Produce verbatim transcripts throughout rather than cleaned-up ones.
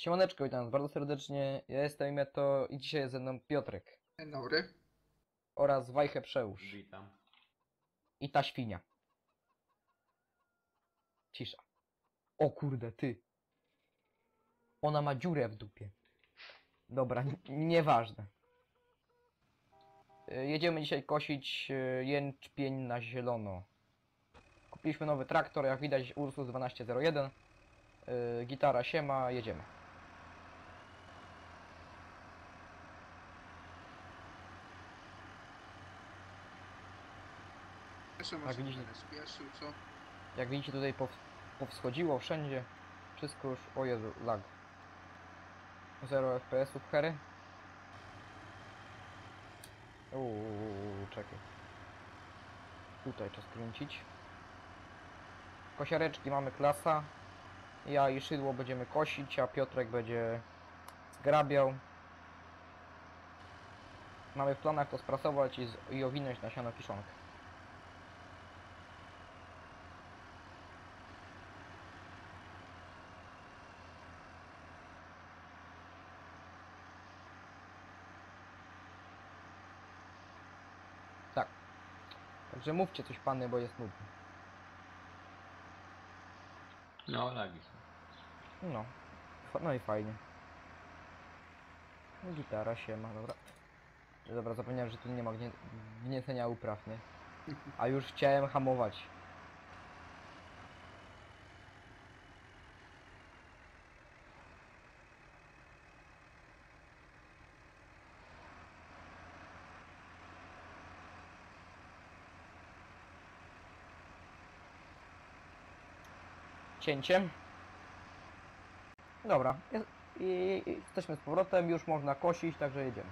Siemaneczko, witam bardzo serdecznie. Ja jestem Meto i dzisiaj jest ze mną Piotrek. Dzień dobry. Oraz Wajchę Przełóż. Witam. I ta świnia. Cisza. O kurde, ty. Ona ma dziurę w dupie. Dobra, nieważne. Jedziemy dzisiaj kosić jęczmień na zielono. Kupiliśmy nowy traktor, jak widać Ursus dwanaście zero jeden. Gitara siema, jedziemy. Jeszcze Tak, może widzicie. będę spieszył, co? Jak widzicie tutaj pow powschodziło wszędzie. Wszystko już... O Jezu, lag. zero F P S-ów hery. Uuu, czekaj. Tutaj trzeba skręcić. Kosiareczki mamy klasa. Ja i Szydło będziemy kosić, a Piotrek będzie zgrabiał. Mamy w planach to sprasować i, z i owinąć na siano kiszonkę. Tak. Także mówcie coś pany, bo jest nudny. No, lagi są. No. No i fajnie. Gitara siema, dobra. Dobra, zapomniałem, że tu nie ma gnie gniecenia upraw, nie? A już chciałem hamować. Cięciem. Dobra, jest, i, i jesteśmy z powrotem, już można kosić, także jedziemy.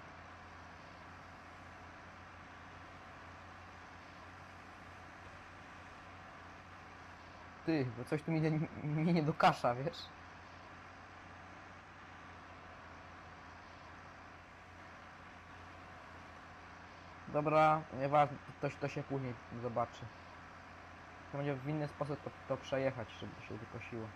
Ty, bo coś tu mi nie, mi nie dokasza, wiesz? Dobra, nieważne, to, to się później zobaczy. To będzie w inny sposób to, to przejechać, żeby to się wykosiło.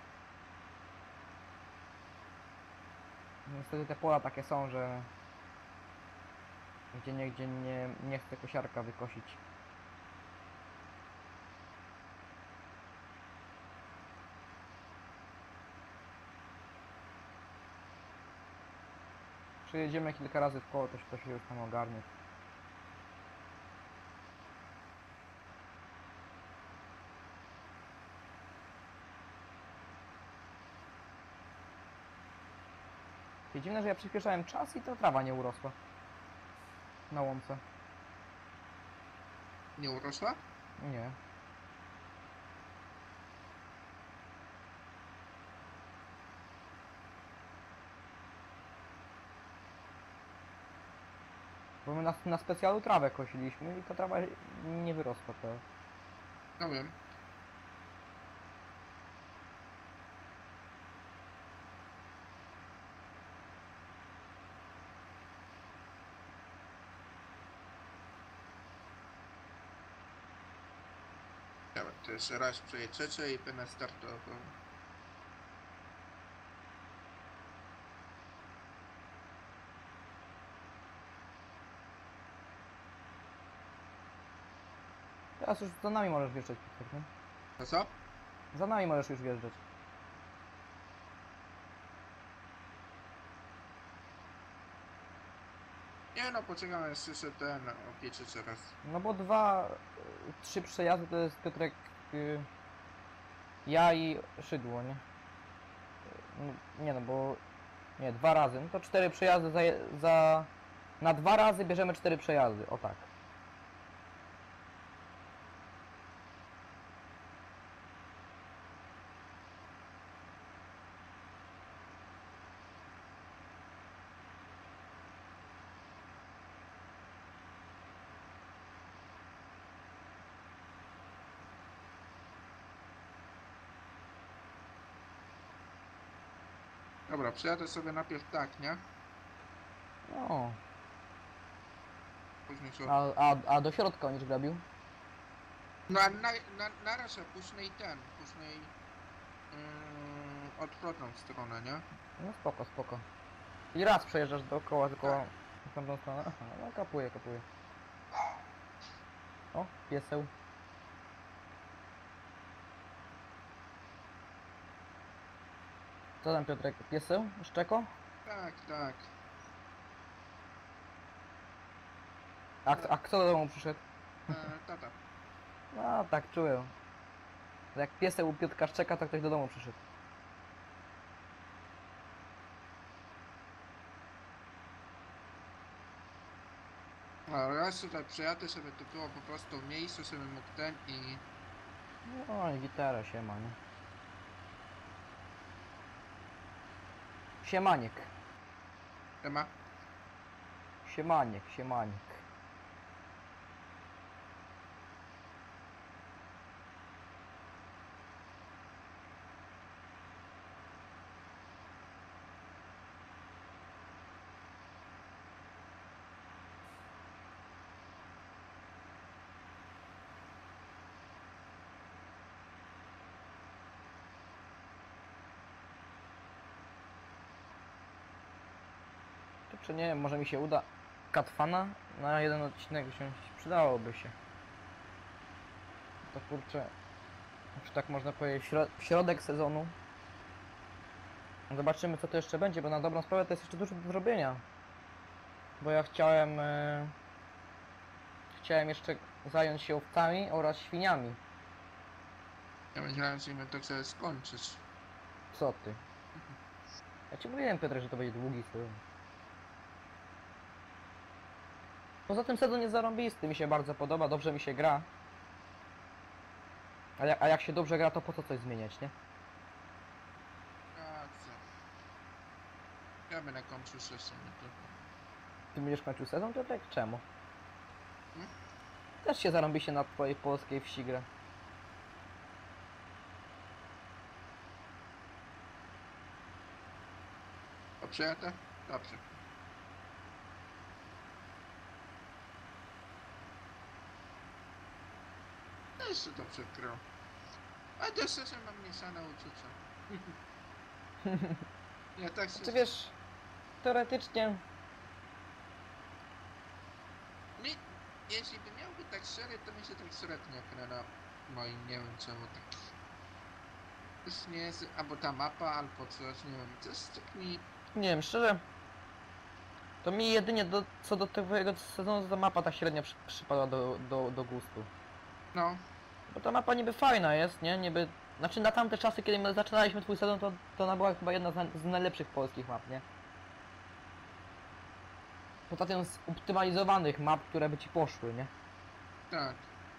Niestety te pola takie są, że gdzie niegdzie nie, nie chce kosiarka wykosić. Przejedziemy kilka razy w koło, to, to się już tam ogarnie. I dziwne, że ja przyspieszałem czas i to trawa nie urosła na łące. Nie urosła? Nie. Bo my na, na specjalu trawę kosiliśmy i ta trawa nie wyrosła. To... No wiem. Dobra, to jeszcze raz przejedziecie i będę startował. Teraz już za nami możesz wjeżdżać, nie? To co? Za nami możesz już wjeżdżać. Nie no, poczekam jeszcze się ten opieczycie raz. No bo dwa, y, trzy przejazdy to jest Piotrek, y, ja i Szydło, nie? Y, Nie no, bo... Nie, dwa razy. No to cztery przejazdy za, je- za... Na dwa razy bierzemy cztery przejazdy, o tak. Dobra, przejadę sobie najpierw tak, nie? No. Później sobie... A, a, a do środka będziesz grabił? No a na, na, na razie później ten, później... Yy, odwrotną stronę, nie? No spoko, spoko. I raz przejeżdżasz dookoła, tylko Tak. w tamtą stronę. Aha, no kapuję, kapuję. O, pieseł. Co tam Piotrek? Pieseł? Szczeko? Tak, tak. A, a kto do domu przyszedł? E, tata. No tak, czułem. Jak pieseł u Piotrka szczeka, to ktoś do domu przyszedł. A raz tutaj przyjadę sobie, to było po prostu miejsce, sobie mógł ten i... No i gitara siema, nie? Siemaniek. Tema? Siemaniek, siemaniek. Czy nie wiem, może mi się uda Katfana na jeden odcinek wziąć, przydałoby się. To kurczę, czy tak można powiedzieć, śro środek sezonu. Zobaczymy co to jeszcze będzie, bo na dobrą sprawę to jest jeszcze dużo do zrobienia. Bo ja chciałem... E, chciałem jeszcze zająć się owcami oraz świniami. Ja myślałem, że my to chcę skończyć. Co ty? Ja ci mówiłem Piotr, że to będzie długi sezon. Poza tym sezon jest zarąbisty, mi się bardzo podoba, dobrze mi się gra. A, ja, a jak się dobrze gra, to po co coś zmieniać, nie? Racja. Ja będę kończył sesję, to... Ty będziesz kończył sezon, Piotrek? Czemu? Hmm? Też się zarąbi się na twojej polskiej wsi gra. O, przyjadę? Dobrze. Jeszcze dobrze grał. A też sesję mam mieszane uczucia. Ja tak się... Czy wiesz, teoretycznie... Mi, jeśli by miał być tak szczery, to mi się tak średnio gra na moim, nie wiem czemu tak... Już nie jest, albo ta mapa, albo coś, nie wiem, coś tak mi... Nie wiem, szczerze... To mi jedynie do, co do tego sezonu ta mapa tak średnio przy, przypadła do, do, do gustu. No, Bo ta mapa niby fajna jest, nie? Niby... Znaczy na tamte czasy, kiedy my zaczynaliśmy twój sezon, to, to ona była chyba jedna z, na, z najlepszych polskich map, nie? Poza tym z optymalizowanych map, które by ci poszły, nie? tak.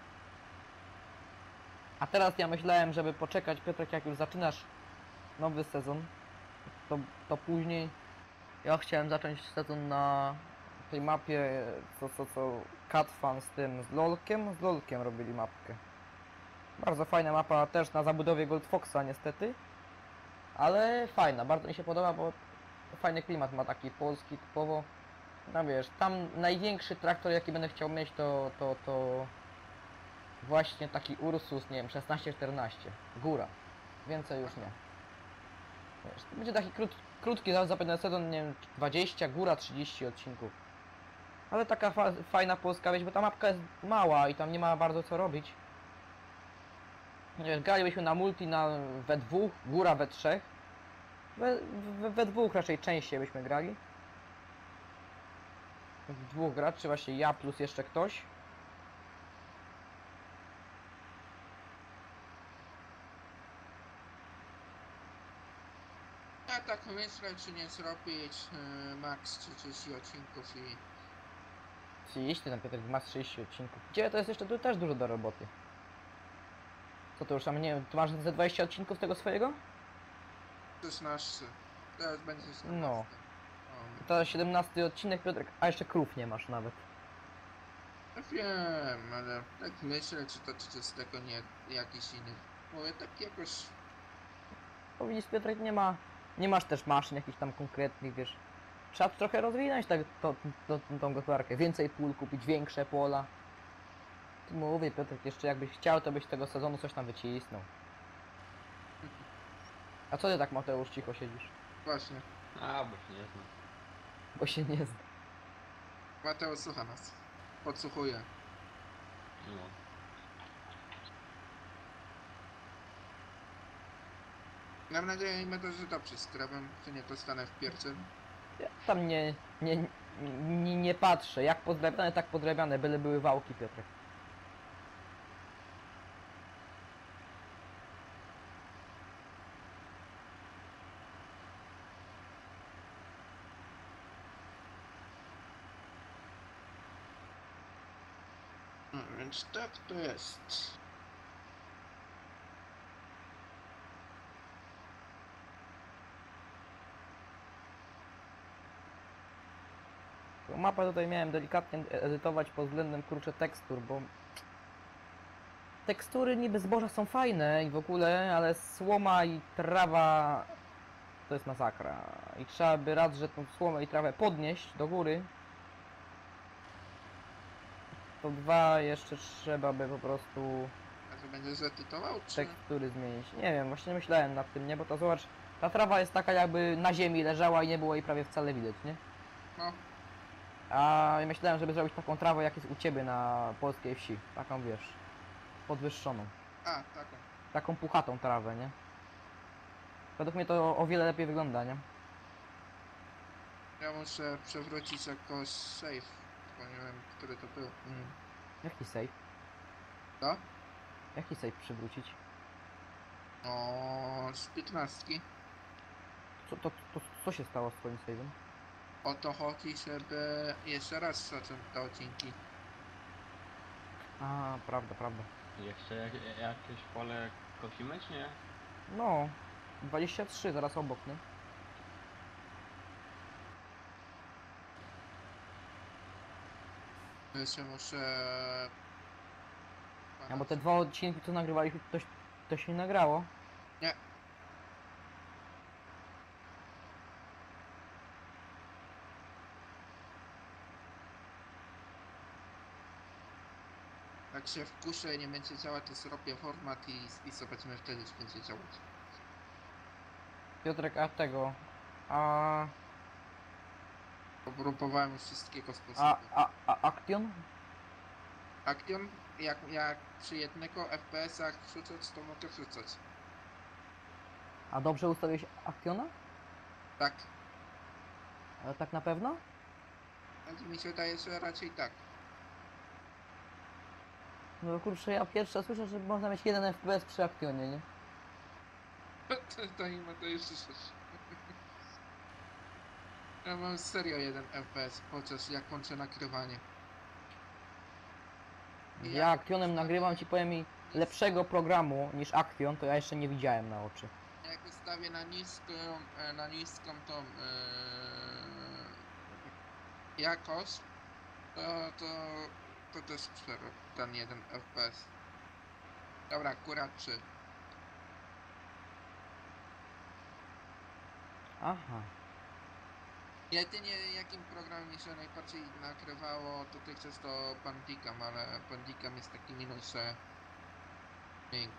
A teraz ja myślałem, żeby poczekać, Piotrek, jak już zaczynasz nowy sezon, to, to później ja chciałem zacząć sezon na tej mapie, co, co, co Katfan z tym, z Lolkiem, z Lolkiem robili mapkę. Bardzo fajna mapa, też na zabudowie Gold Foxa niestety, ale fajna, bardzo mi się podoba, bo fajny klimat ma taki polski typowo. No wiesz, tam największy traktor jaki będę chciał mieć to, to, to właśnie taki Ursus, nie wiem, szesnaście czternaście, góra, więcej już nie. Wiesz, to będzie taki krót, krótki zapewne sezon, nie wiem, dwadzieścia, góra trzydzieści odcinków. Ale taka fa fajna polska wieś, bo ta mapka jest mała i tam nie ma bardzo co robić. Wiesz, gralibyśmy na multi na we dwóch, góra we trzech. We, we, we dwóch raczej częściej byśmy grali. Dwóch graczy, właśnie ja plus jeszcze ktoś. Ja tak myślę, czy nie zrobić e, max trzydzieści odcinków i... trzydzieści, tam Piotr ma trzydzieści odcinków. Gdzie to jest jeszcze tu też dużo do roboty. Co to już tam, nie wiem, tu masz ze dwadzieścia odcinków tego swojego? szesnaście. Teraz będzie szesnaście. No. O, To siedemnasty odcinek, Piotrek, a jeszcze krów nie masz nawet. no wiem, ale tak myślę, czy to trzydziestego nie jakiś inny. Mówię, tak jakoś... Bo widzisz, Piotrek, nie ma, nie masz też maszyn jakichś tam konkretnych, wiesz. Trzeba trochę rozwinąć tak, to, to, to, tą gospodarkę, więcej pól kupić, większe pola. Tu mówię, Piotrek, jeszcze jakbyś chciał, to byś tego sezonu coś tam wycisnął. A co ty tak, Mateusz, cicho siedzisz? Właśnie. A, bo się nie znam. Bo się nie zna. Mateusz słucha nas. Podsłuchuje. No. Mam nadzieję, Mateusz, że dobrze z krabem, że nie dostanę w pierwszym. Ja tam nie, nie, nie, nie patrzę. Jak pozdrawiane, tak pozdrawiane. Byle były wałki, Piotrek. No, więc tak to jest. Mapę tutaj miałem delikatnie edytować pod względem, kurczę, tekstur, bo tekstury niby zboża są fajne i w ogóle, ale słoma i trawa to jest masakra. I trzeba by raz, że tą słomę i trawę podnieść do góry. To dwa, jeszcze trzeba by po prostu A to będziesz zetytował, czy... tekstury zmienić. Nie wiem, właśnie myślałem nad tym, nie? Bo to zobacz, ta trawa jest taka, jakby na ziemi leżała i nie było jej prawie wcale widać, nie? No, A ja myślałem, żeby zrobić taką trawę, jak jest u ciebie na polskiej wsi. Taką, wiesz, podwyższoną. a, taką. Taką puchatą trawę, nie? Według mnie to o wiele lepiej wygląda, nie? Ja muszę przewrócić jakoś save, bo nie wiem, który to był. Mm. Jaki save? Co? Jaki save przywrócić? O, z piętnastki. Co, to, to, co się stało z twoim save'em? O to chodzi, żeby jeszcze raz zacząć te odcinki. A, prawda, prawda. Jeszcze jak, jakieś pole kosimy, czy nie? No, dwadzieścia trzy, zaraz obok, nie? Jeszcze muszę... A bo te dwa odcinki, co nagrywaliśmy, to, to się nie nagrało. Nie. Jak się wkuszę i nie będzie działać, to zrobię format i, i zobaczymy wtedy, czy będzie działać. Piotrek, a tego... A... Próbowałem już wszystkiego sposobu. A, a, a Action? Action, jak, jak przy jednego F P S-ach wrzucać, to mogę wrzucać. A dobrze ustawiłeś Actiona? Tak. Ale tak na pewno? Znaczy mi się wydaje, że raczej tak. No kurczę, ja pierwsze słyszę, że można mieć jeden F P S przy Actionie, nie? to, to nie ma to jeszcze coś. Ja mam serio jeden F P S podczas jak kończę nagrywanie. I Ja jak Actionem ustawię- nagrywam ci, powiem mi, lepszego programu niż Action, to ja jeszcze nie widziałem na oczy. Jak ustawię na niską, e, na niską tą e, jakość, to, to, to też przerób ten jeden F P S. Dobra, akurat trzy. Aha. Jedynie jakim programem mi się najbardziej nagrywało dotychczas to Bandicam, ale Bandicam jest taki minus, że dźwięk.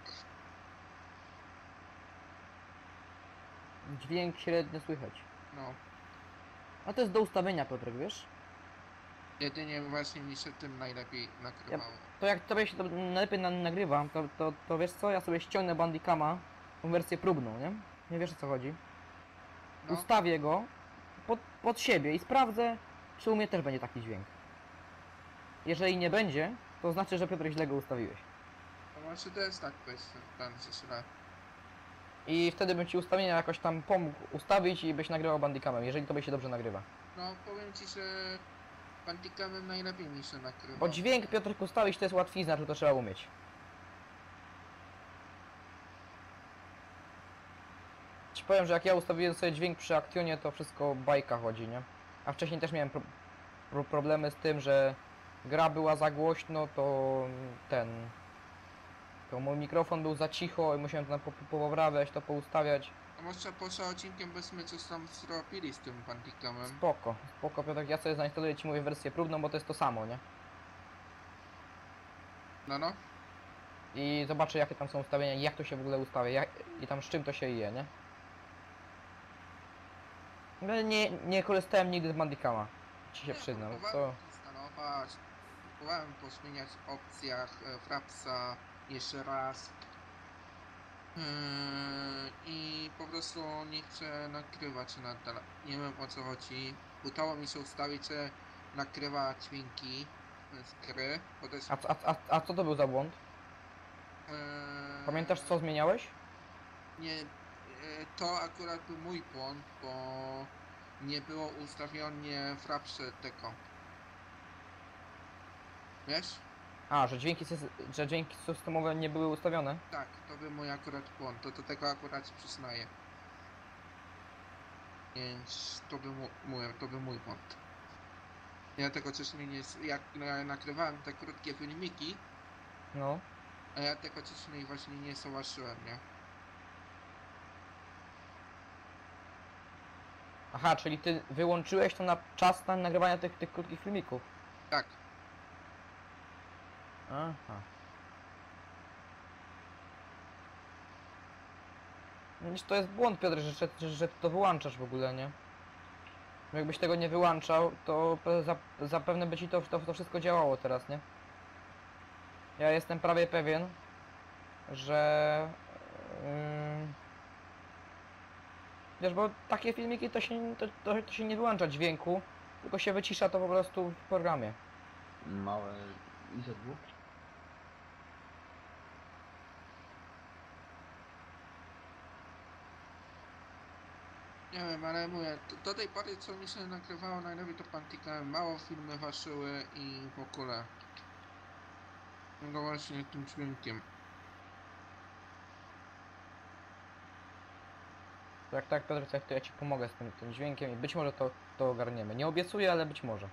Dźwięk średnio słychać. No, A to jest do ustawienia, Piotrek, wiesz? jedynie właśnie mi się tym najlepiej nagrywało. To jak tobie się to najlepiej na, nagrywa, to, to, to wiesz co? Ja sobie ściągnę Bandicama, tą wersję próbną, nie? Nie wiesz o co chodzi. No, Ustawię go pod, pod siebie i sprawdzę, czy u mnie też będzie taki dźwięk. Jeżeli nie będzie, to znaczy, że Piotr źle go ustawiłeś. to może to jest tak, to jest ten, że źle. I wtedy bym ci ustawienia jakoś tam pomógł ustawić i byś nagrywał Bandicamem, jeżeli tobie się dobrze nagrywa. No, powiem ci, że Bandicamem najlepiej mi się nagrywa. Bo dźwięk, Piotrek, ustawić to jest łatwizna, tylko trzeba umieć. Ci powiem, że jak ja ustawiłem sobie dźwięk przy Actionie, to wszystko bajka chodzi, nie? A wcześniej też miałem pro, pro, problemy z tym, że gra była za głośno, to ten... To mój mikrofon był za cicho i musiałem to po- poprawiać, to poustawiać. A może poza odcinkiem byśmy coś tam zrobili z tym Bandicamem. Spoko, spoko, Piotrek, ja sobie zainstaluję ci mówię wersję próbną, bo to jest to samo, nie? No, no. I zobaczę jakie tam są ustawienia, jak to się w ogóle ustawia, jak, i tam z czym to się je, nie? No, nie, nie korzystałem nigdy z Bandicama. Ci się Nie, przyznam. To... próbowałem instalować, próbowałem pozmieniać w opcjach e, Frapsa jeszcze raz. Yy, I po prostu nie chcę nagrywać nadal. Nie wiem o co chodzi. Udało mi się ustawić, że nagrywa dźwięki z gry, bo to jest... A, a, a, a co to był za błąd? Yy, Pamiętasz co zmieniałeś? Nie, yy, to akurat był mój błąd, bo nie było ustawione Frapsze tego. Wiesz? A, że dźwięki, sys- że dźwięki systemowe nie były ustawione? Tak, to był mój akurat błąd, to do tego akurat się przyznaję. Więc to był mu- mój, to był mój błąd. Ja tego wcześniej nie... Jak ja nagrywałem te krótkie filmiki, No. a ja tego wcześniej właśnie nie zauważyłem, nie? Aha, czyli ty wyłączyłeś to na czas na nagrywanie tych, tych krótkich filmików. Tak. Aha. Widzisz, to jest błąd, Piotr, że, że, że ty to wyłączasz w ogóle, nie? Bo jakbyś tego nie wyłączał, to pe- za, zapewne by ci to, to, to wszystko działało teraz, nie? Ja jestem prawie pewien, że... Yy, wiesz, bo takie filmiki to się, to, to, to się nie wyłącza dźwięku, tylko się wycisza to po prostu w programie. Małe I Z W? Nie wiem, ale mówię, do, do tej pory co mi się nagrywało najlepiej to Pantikałem, mało filmy waszyły i w ogóle. No właśnie tym dźwiękiem. To jak tak, Piotr, to jak to ja ci pomogę z tym, tym dźwiękiem i być może to, to ogarniemy. Nie obiecuję, ale być może.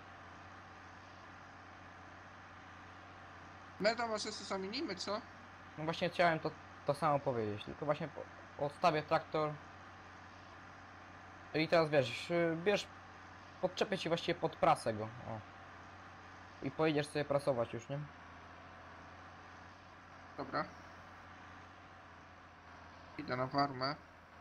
My to może sobie zamienimy, co? No właśnie chciałem to, to samo powiedzieć, tylko właśnie po, odstawię traktor. I teraz wiesz, y, bierz, podczepię ci właściwie pod prasę go, o. I pojedziesz sobie prasować już, nie? Dobra. Idę na farmę.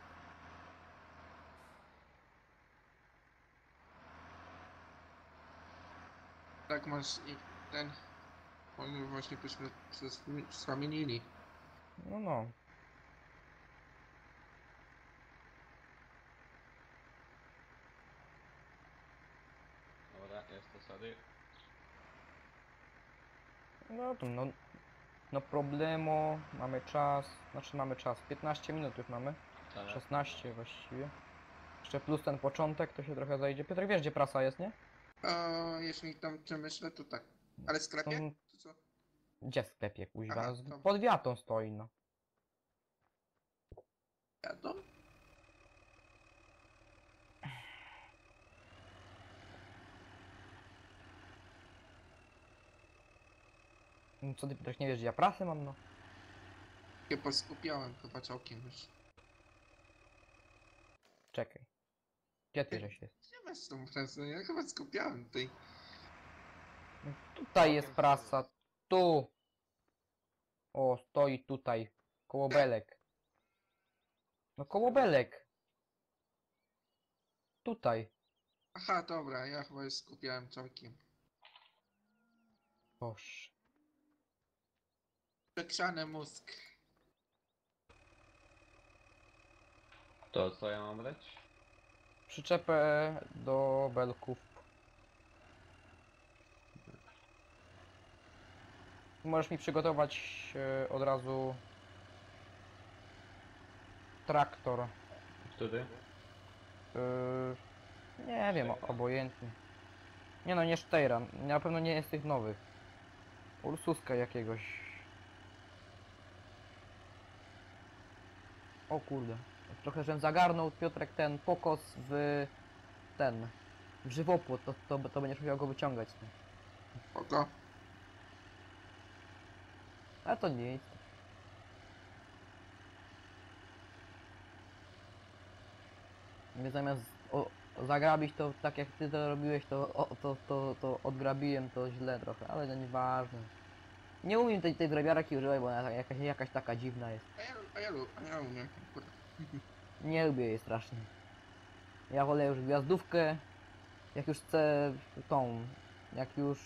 Tak masz i ten... Oni właśnie byśmy przez- zamienili. No no. Dobra, jest to sorry. No to no, no problemu, mamy czas, znaczy mamy czas, piętnaście minut już mamy, Ale szesnaście właściwie. Jeszcze plus ten początek, to się trochę zajdzie. Piotr, wiesz gdzie prasa jest, nie? O, jeśli tam przemyślę, to tak. Ale w sklepie? Mm. To co? Gdzie w sklepie, kuźwa? Aha, No, z- to- pod wiatą stoi, no. Jadą? No co ty, Piotr, nie wiesz gdzie ja prasę mam, no? Się poskupiałem chyba całkiem już. Czekaj. Gdzie ty żeś jest? Gdzie masz tą prasę? Ja chyba skupiałem tej. No, tutaj jest prasa, tu! O, stoi tutaj, koło belek. No koło belek. Tutaj. Aha, dobra, ja chyba już skupiałem całkiem. Boż. Przekrzany mózg. to co ja mam brać? Przyczepę do belków. Możesz mi przygotować e, od razu traktor. Który? Yy, nie wiem, o- obojętnie. Nie no, nie Steyra, na pewno nie jest tych nowych. Ursuska jakiegoś. O kurde. Trochę żem zagarnął, Piotrek, ten pokos w ten, w żywopłot, to, to, to będziesz musiał go wyciągać. Oko. Ale to nic. Nie zamiast o, zagrabić to tak jak ty to robiłeś, to, o, to, to, to odgrabiłem to źle trochę, ale to nieważne. Nie umiem tej, tej grabiarki używać, bo ona jakaś, jakaś taka dziwna jest. A ja, a ja, lu- a ja umiem. Kurde. Nie lubię jej strasznie. Ja wolę już gwiazdówkę. Jak już chcę tą, jak już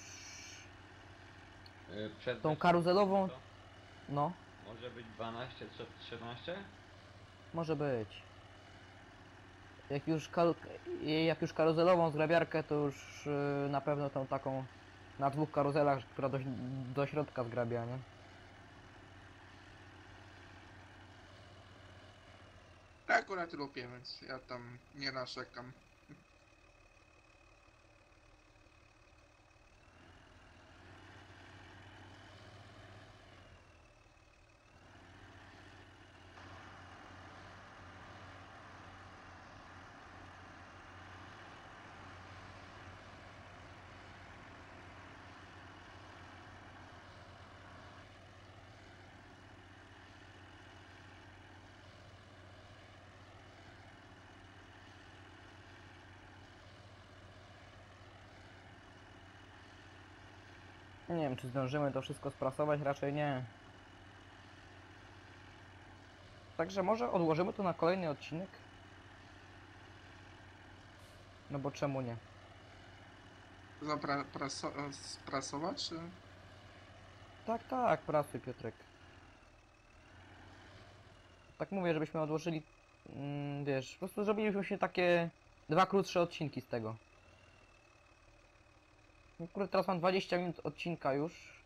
Yy, przed tą wejściem karuzelową, to no, może być dwanaście, trzynaście? może być. Jak już, kal, jak już karuzelową zgrabiarkę, to już yy, na pewno tą taką na dwóch karuzelach, która do, do środka zgrabia, nie? Ja akurat lubię, więc ja tam nie narzekam. Nie wiem, czy zdążymy to wszystko sprasować, raczej nie. Także może odłożymy to na kolejny odcinek? No bo czemu nie? Zapra praso sprasować? Czy? Tak, tak, pracuj, Piotrek. Tak mówię, żebyśmy odłożyli, mm, wiesz, po prostu zrobiliśmy się takie dwa krótsze odcinki z tego. Kurde, teraz mam dwadzieścia minut odcinka już.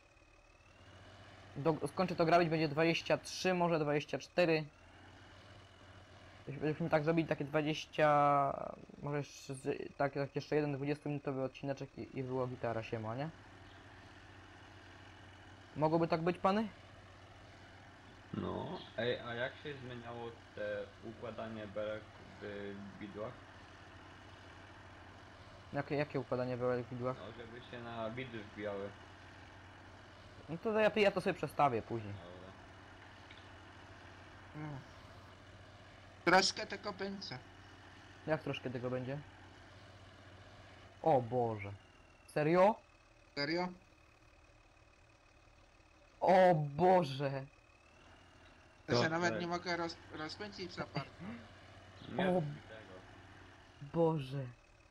Do, skończę to grabić, będzie dwadzieścia trzy, może dwadzieścia cztery. Byśmy tak zrobili takie dwadzieścia, może jeszcze, z- tak, tak jeszcze jeden dwudziestominutowy odcineczek i, i było gitara siema, nie? Mogłoby tak być, pany? No. Ej, a jak się zmieniało te układanie belek w widłach? Jakie, jakie układanie belek w widłach? No, żeby się na widły wbijały. No to ja, ja to sobie przestawię później. Dobra. Mm. Troszkę tego będzie. Jak troszkę tego będzie? O Boże. Serio? Serio? O Boże. Ja To się nawet tak. nie mogę roz rozpędzić za bardzo. Nie O. rób mi tego. Boże.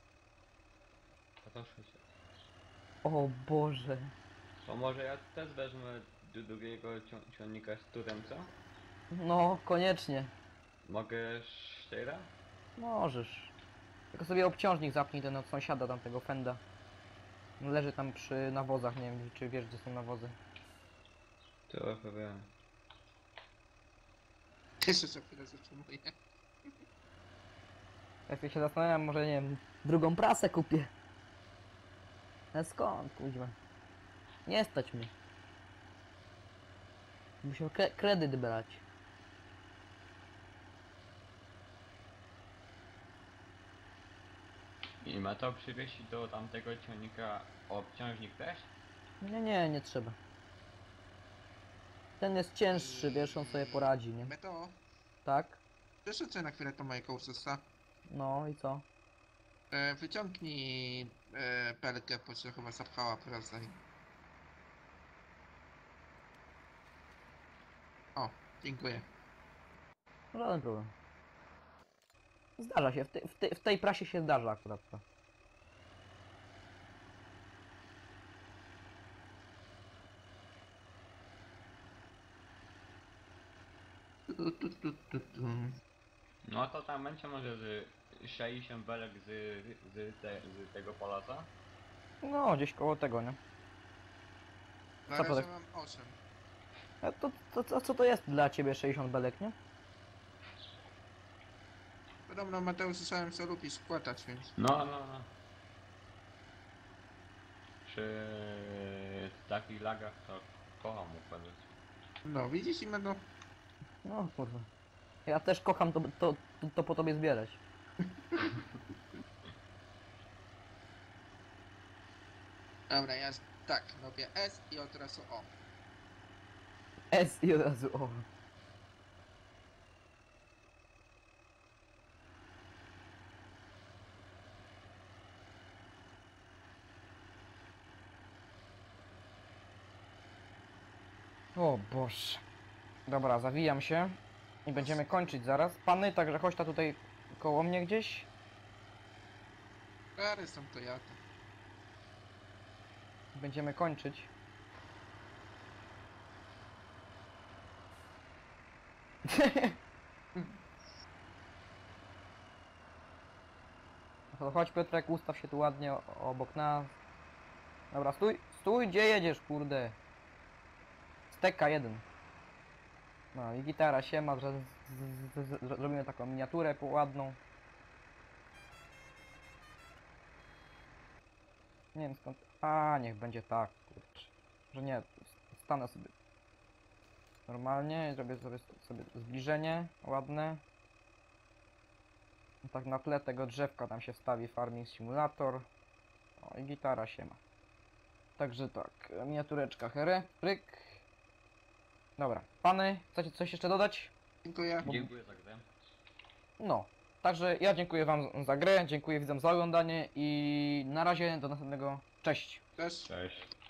Proszę cię. O Boże. To może ja też wezmę do drugiego cią- ciągnika z turem, co? No, koniecznie. Mogę Steyra? Możesz. Tylko sobie obciążnik zapnij ten od sąsiada tamtego Fenda. Leży tam przy nawozach, nie wiem czy wiesz gdzie są nawozy. Trochę wiem. Jeszcze się chwilę zatrzymuję. Jak się zastanawiam, może nie wiem, drugą prasę kupię. Ale skąd, kuźwa? Nie stać mnie. Musiał kre kredyt brać. I ma to przywieźć do tamtego ciągnika obciążnik też? Nie, nie, nie trzeba. Ten jest cięższy, wiesz, on sobie poradzi, nie? Meto, Tak? przerzucę na chwilę to mojego Ursusa. No i co? E, wyciągnij e, pelkę, bo się chyba zapchała prasa. i- O, dziękuję. Żaden problem. Zdarza się, w, te, w, te, w tej prasie się zdarza akurat to. Tu, tu, tu, tu, tu. No to tam będzie może z sześćdziesiąt belek z, z, te, z tego polaca. No, gdzieś koło tego, nie? Na Co to razie tak? mam osiem. A to, to, to, co to jest dla ciebie sześćdziesiąt belek, nie? Podobno Mateusz słyszałem, że lubisz płatać, więc... No, no, no. Przy takich lagach to kocham układać. No, widzisz i będą... No kurwa. Ja też kocham to, to, to, to po tobie zbierać. Dobra, ja tak, robię S i od razu O. S i od razu o. O Boże. Dobra, zawijam się i będziemy kończyć zaraz. Pany, także chodź ta tutaj koło mnie gdzieś. Stare są Toyota. Będziemy kończyć. No to chodź Piotrek, ustaw się tu ładnie o- obok nas. Dobra, stój, stój, gdzie jedziesz, kurde? Steka jeden. No i gitara siema, że z- z- z- z- zrobimy taką miniaturę po- ładną. Nie wiem skąd. A, niech będzie tak, kurczę. Że nie, stanę sobie normalnie, zrobię sobie, sobie zbliżenie ładne. I tak na tle tego drzewka tam się wstawi Farming Simulator. O i gitara się ma. Także tak, miniatureczka here, pryk. Dobra, pany, chcecie coś jeszcze dodać? Dziękuję. Dziękuję za grę. No, także ja dziękuję wam za grę, dziękuję widzom za oglądanie i na razie do następnego, cześć! Cześć. Cześć.